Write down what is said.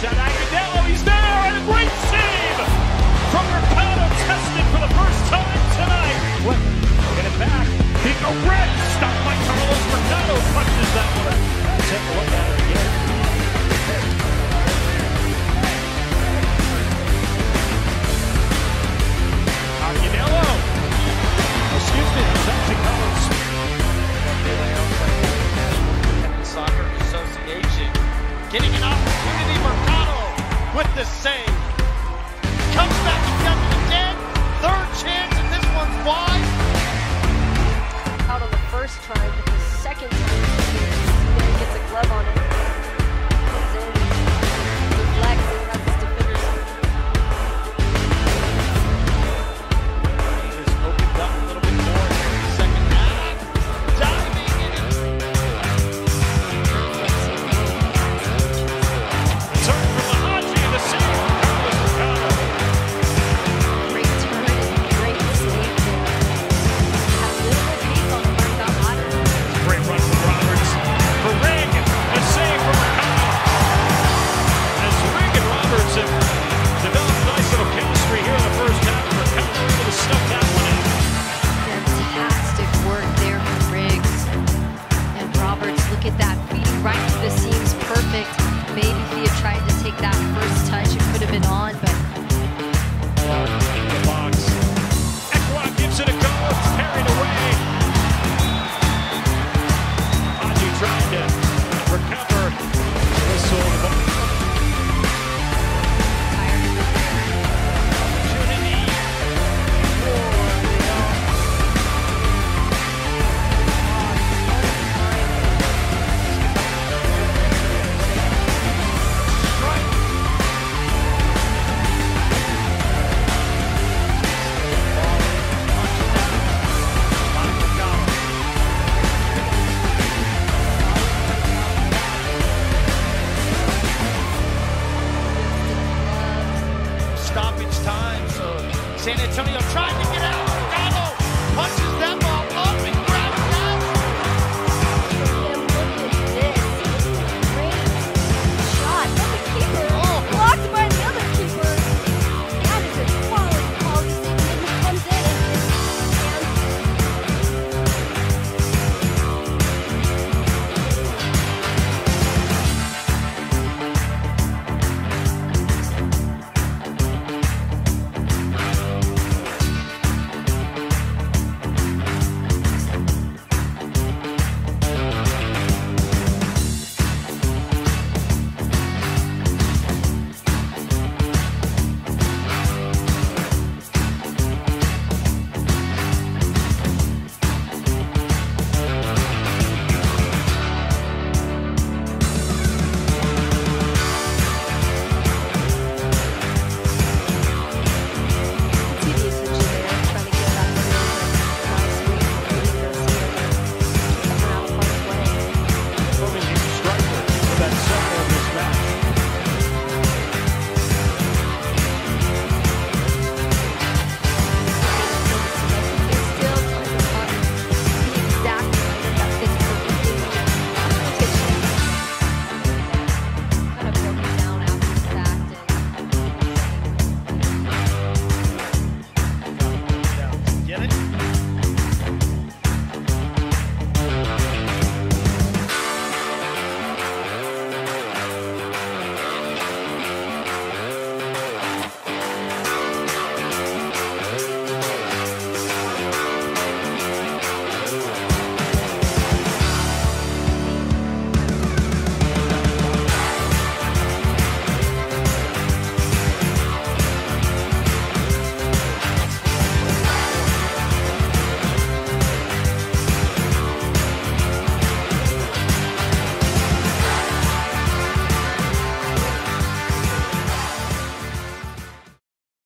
at Agudelo, he's there, and a great save from Mercado, tested for the first time tonight. Get it back, Pico Red, stopped by Carlos Mercado, punches that one. Take a look at it again. Agudelo, excuse me, that's actually Carlos. Soccer Association getting an opportunity. Mercado with the save. Comes back again. Third chance, and this one's wide. Out on the first try, but the second time he gets a glove on it. Comes in, deflects, and lets his defenders. He just opened up a little bit more in the second half. Diving in. Turn from the Haji and the save from Carlos Mercado. Great turn and great save there. Had a little bit of pace on him, but he got hotter. Great run from Roberts. For Ring, a save from Mercado. As Ring and Roberts have developed nice little chemistry here in the first half, Mercado able to stuff that one in. Fantastic work there from Riggs. And Roberts, look at that, feeding right to the seams, perfect. Maybe if he had tried to take that first touch, it could have been on, but In the box. Ekblad gives it a go. It's carried away. Haji trying to recover. Whistle. Opportunity for Real. Stoppage time, so San Antonio trying to get out.